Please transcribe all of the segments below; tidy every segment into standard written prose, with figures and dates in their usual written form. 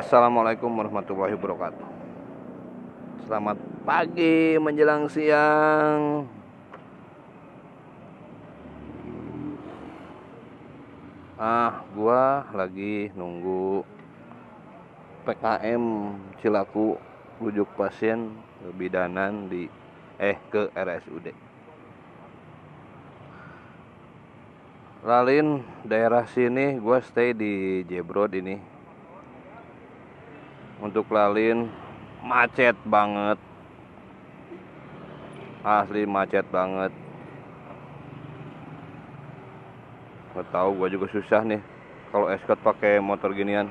Assalamualaikum warahmatullahi wabarakatuh. Selamat pagi menjelang siang. Gua lagi nunggu PKM Cilaku rujuk pasien bidanan ke RSUD. Lalin daerah sini gua stay di Jebrod ini. Untuk lalin macet banget, asli macet banget. Nggak tahu, gua juga susah nih kalau escort pakai motor ginian.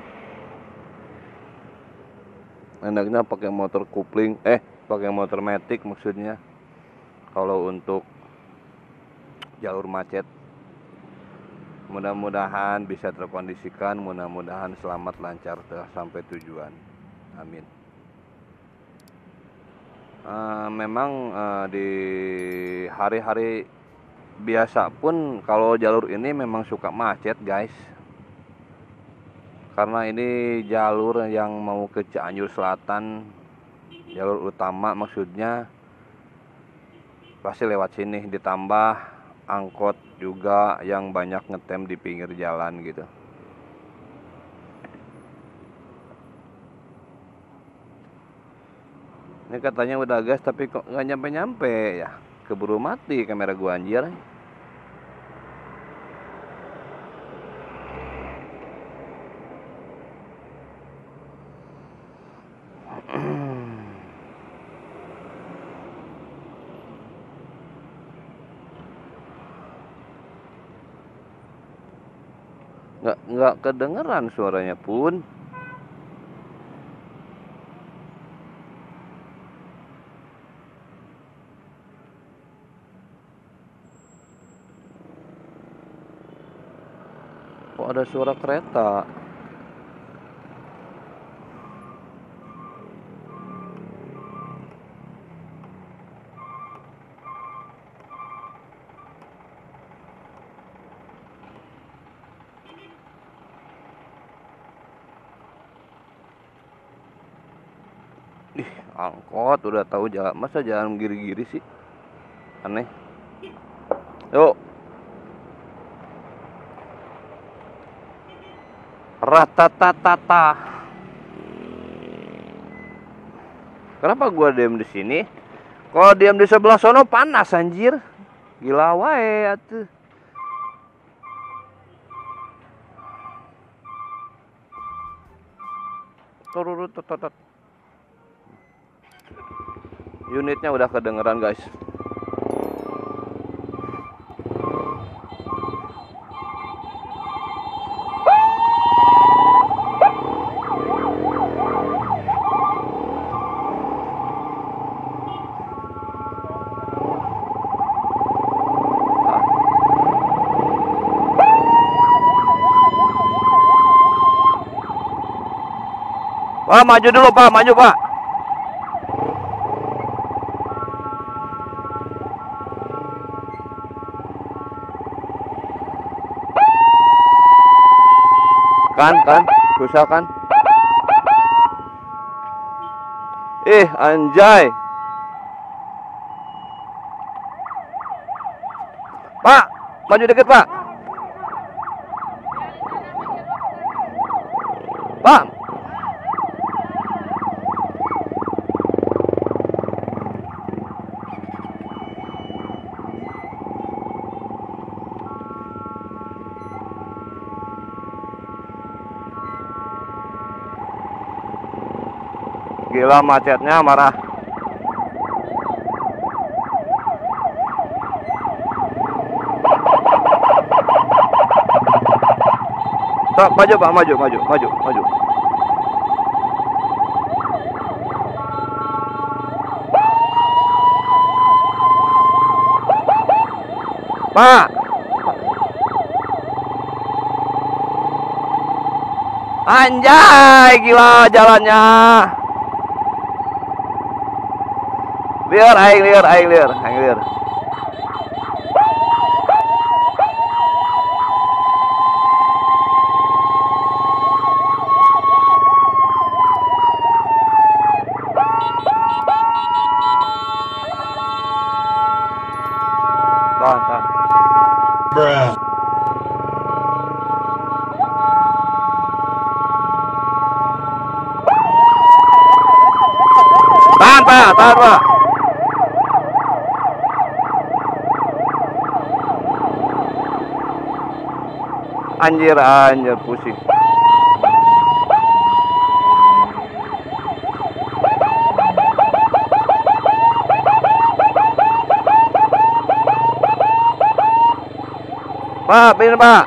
Enaknya pakai motor kopling, pakai motor matic maksudnya. Kalau untuk jalur macet, mudah-mudahan bisa terkondisikan, mudah-mudahan selamat lancar sampai tujuan. Amin. Memang di hari-hari biasa pun kalau jalur ini memang suka macet, guys. Karena ini jalur yang mau ke Cianjur Selatan, jalur utama maksudnya, pasti lewat sini. Ditambah angkot juga yang banyak ngetem di pinggir jalan gitu. Ini katanya udah gas tapi kok nggak nyampe-nyampe ya. Keburu mati kamera gua, anjir. Nggak kedengeran suaranya pun. Kok ada suara kereta? Angkot udah tahu jalan, masa jalan giri-giri sih? Aneh. Yuk. Ratatatata. Kenapa gua diam di sini? Kalau diam di sebelah sono panas, anjir. Gila wae atuh. Turut. Unitnya udah kedengeran, guys. Pak, maju dulu, Pak. Maju, Pak. Kan, susah kan? Anjay. Pak, maju dikit, Pak. Pak. Gila macetnya, marah. Pak, maju, Pak, maju. Pak. Anjay, gila jalannya. Aing liar. tahan, tahan. Tahan, Pak, tahan, Pak. Anjir, anjir, pusing. Pak, bener, Pak.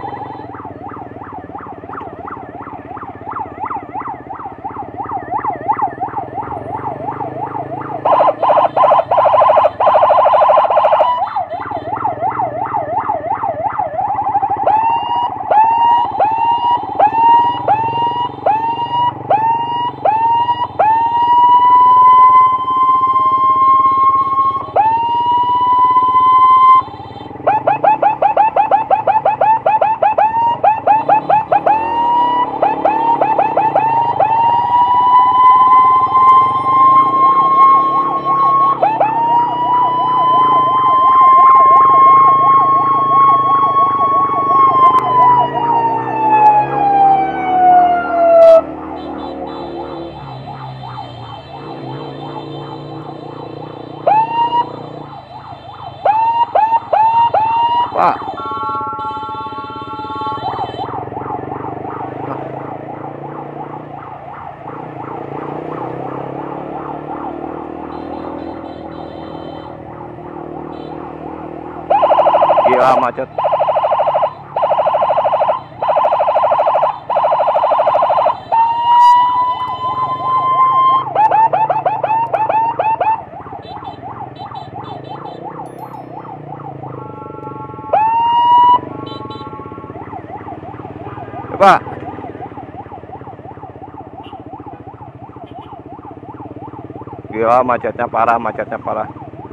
Pak. Gila macet. Pak. Gila macetnya parah, macetnya parah.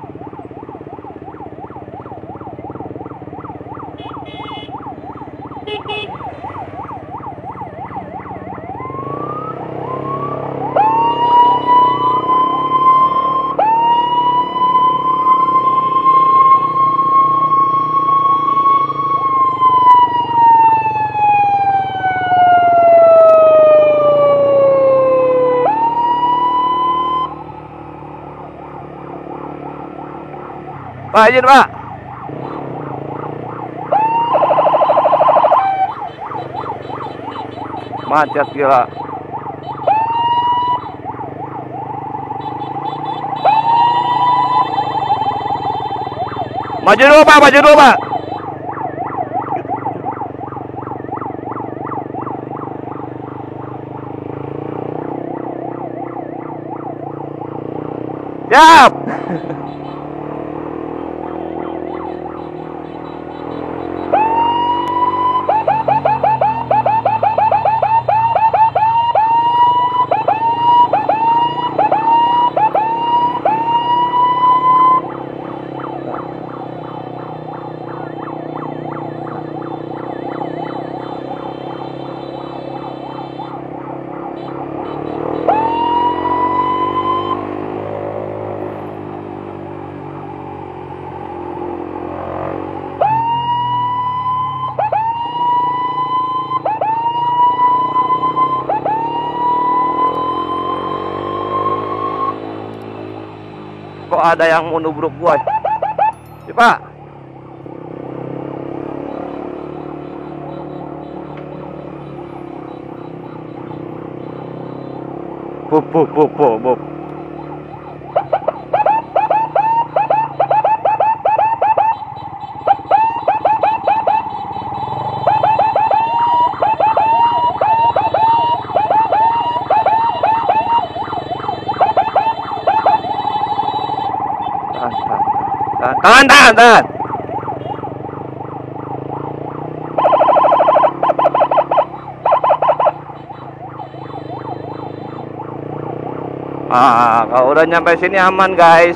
Pak, izin, Pak. Macet gila. Maju dulu, Pak, maju dulu, Pak. Siap. Kok ada yang mau nubruk gua? Ya, Pak. Bop. Tahan. Kalau udah nyampe sini aman, guys.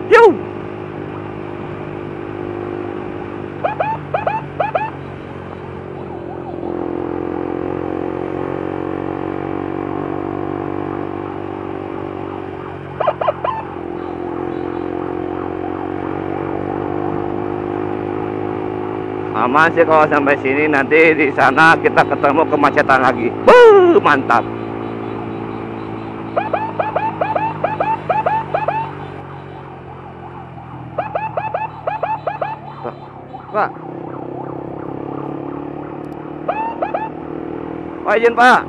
Yuh. Aman sih kalau sampai sini, nanti di sana kita ketemu kemacetan lagi. Mantap. Pak. Pak, izin Pak.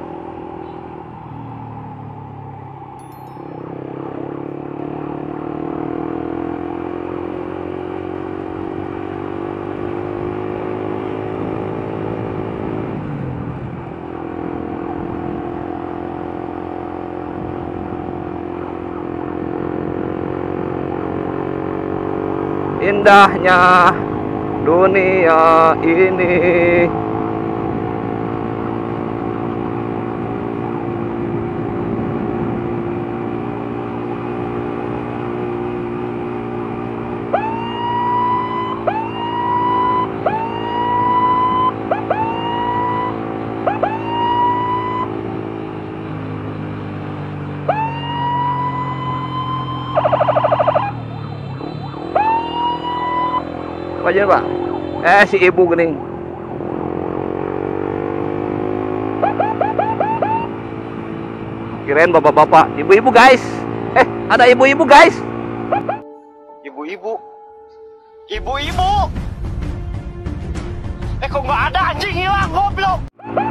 Indahnya dunia ini. Apa aja Pak? Si ibu gening. Kirain bapak-bapak, ibu-ibu guys. Ada ibu-ibu guys. Ibu-ibu. Ibu-ibu. Kok nggak ada, anjing hilang, goblok.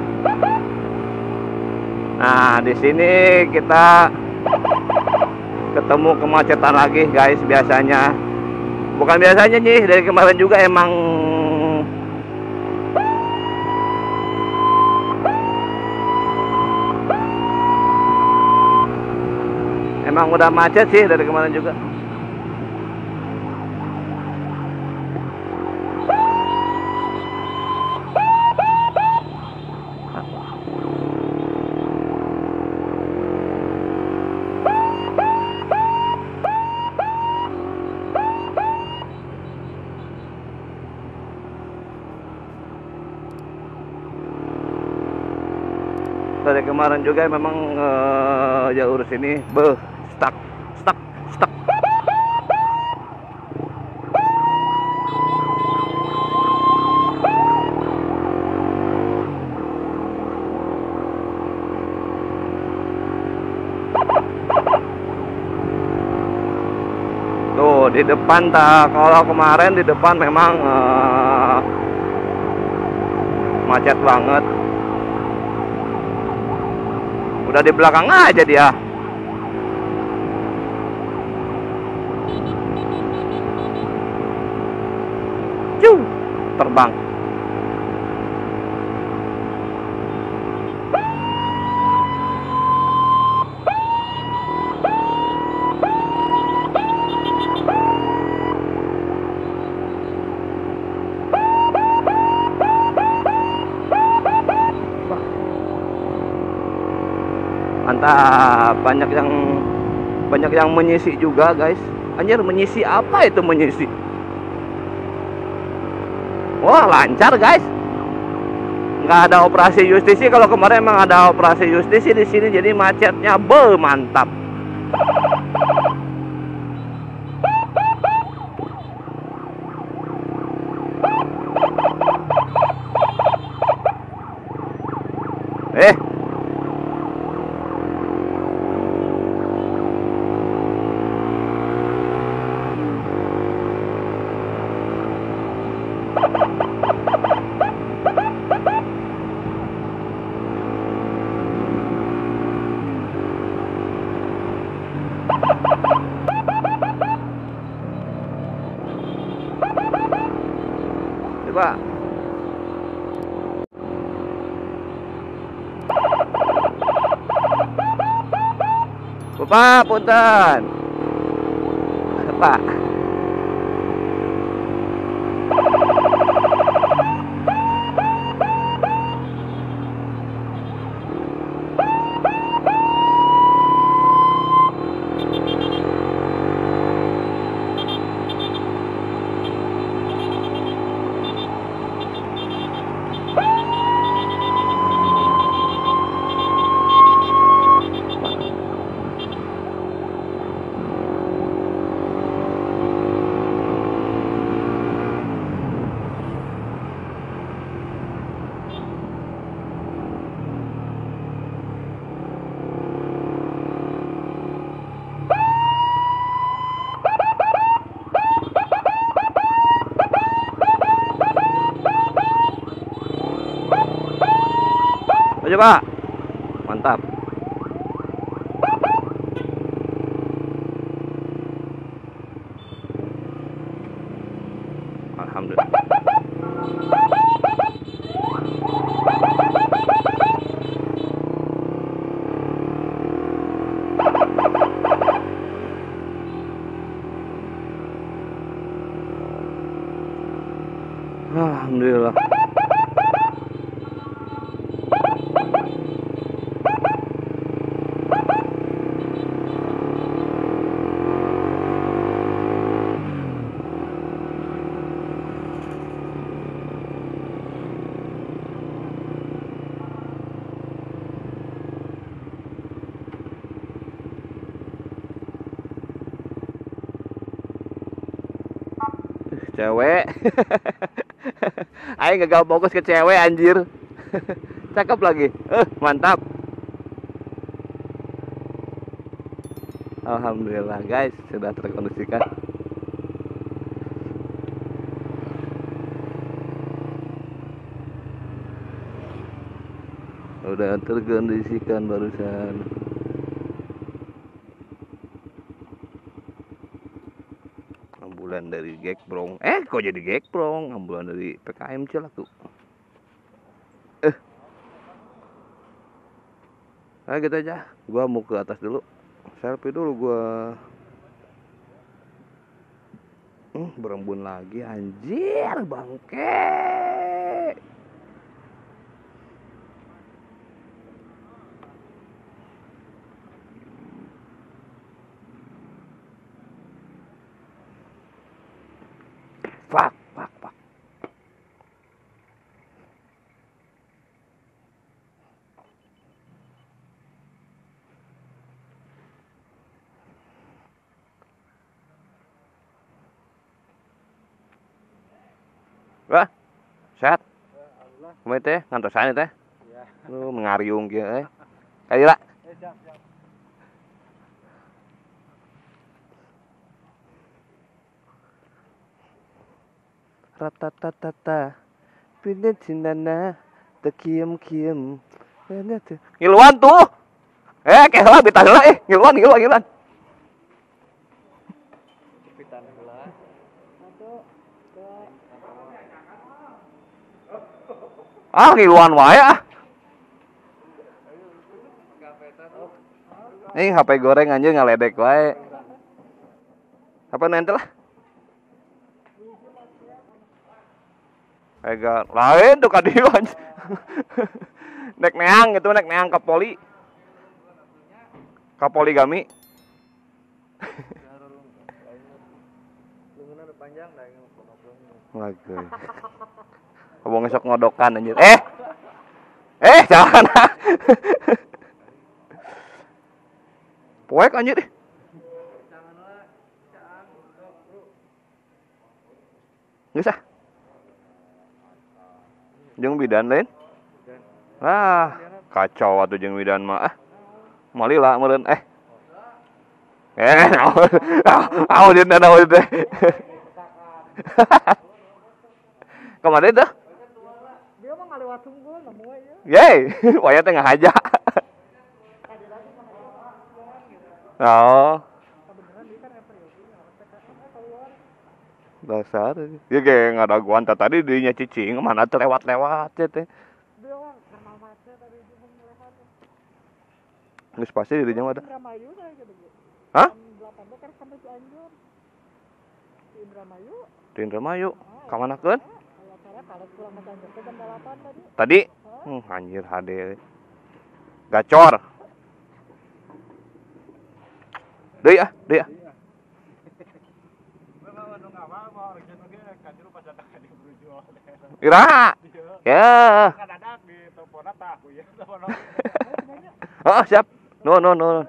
Nah, di sini kita ketemu kemacetan lagi guys. Biasanya, bukan biasanya nih, dari kemarin juga emang udah macet sih dari kemarin juga. Dari kemarin juga memang jalur sini stuck. Tuh di depan, kalau kemarin di depan memang macet banget. Udah di belakang aja dia. Terbang. Mantap, banyak yang menyisi juga guys. Anjir, menyisi apa itu menyisi? Wah, lancar guys. Nggak ada operasi justisi. Kalau kemarin emang ada operasi justisi di sini, jadi macetnya mantap. Coba. Bapak, punten. Pak. Makasih Pak. Mantap. Alhamdulillah. Alhamdulillah. Cewek. Ayo gagal fokus ke cewek anjir. Cakep lagi. Mantap. Alhamdulillah guys, sudah terkondisikan. Udah terkondisikan barusan. Ambulan dari Gekbrong. Kok jadi Gekbrong? Ambulan dari PKM Cilak tuh. Nah gitu aja. Gua mau ke atas dulu. Selfie dulu gua. Berembun lagi anjir bangke. Fuck. Wah, sehat. Kemarin teh ngantosan teh. Lu mengariung kieu Kali lah. Ratatatata. Pindah cindana tekiem. Ngiluan tuh. Kayak lah bitah heula ngiluan. Ngiluan wae ah. Nih HP goreng anjir ngaledek wae. Apa nanti lah? Lain tuh kadieu anjir. Nek neang Kapoli gami. Lagi. Abang esok ngodokan anjir. Jangan. Poek anjir. Geus ah. Jeung bidan lain. Kacau atuh jeung bidan mah. Malila meureun naon teh. Kemarin tuh. Dia mah ngalewat tunggul nemu ya. Waya teh ngahaja. Oh. Dasar. Dia kayak ngadaguan tadi dinya cicing mana tuh lewat-lewat teh. Geus pasti dirinya mah ada. Hah? Di Indramayu. Ka manakeun? Tadi? Anjir HD. Gacor. Deui ah. Iraha. Ya. Oh, siap. No.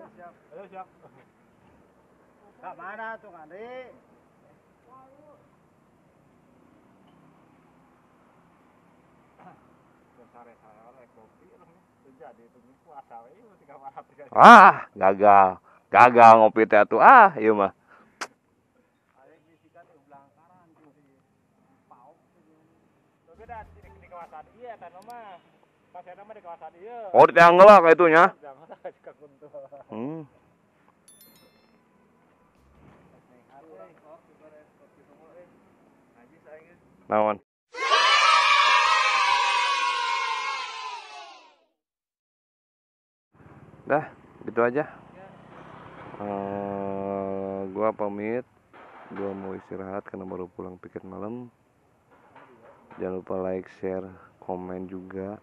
Kak mana tuh Kandri? Gagal ngopi teh atuh ieu mah. lokasinya mah di kawasan ieu. Oh, di Teanggela kayak itunya. Jangan lah ka kuntul. Hmm. Naon? Dah, gitu aja. Gua pamit. Gua mau istirahat karena baru pulang piket malam. Jangan lupa like, share, komen juga.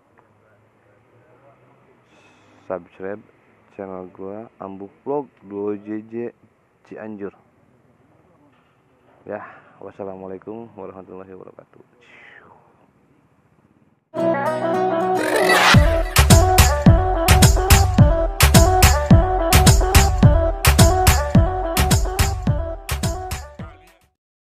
Subscribe channel gua Ambuk Vlog 2JJ Cianjur. Ya, wassalamualaikum warahmatullahi wabarakatuh.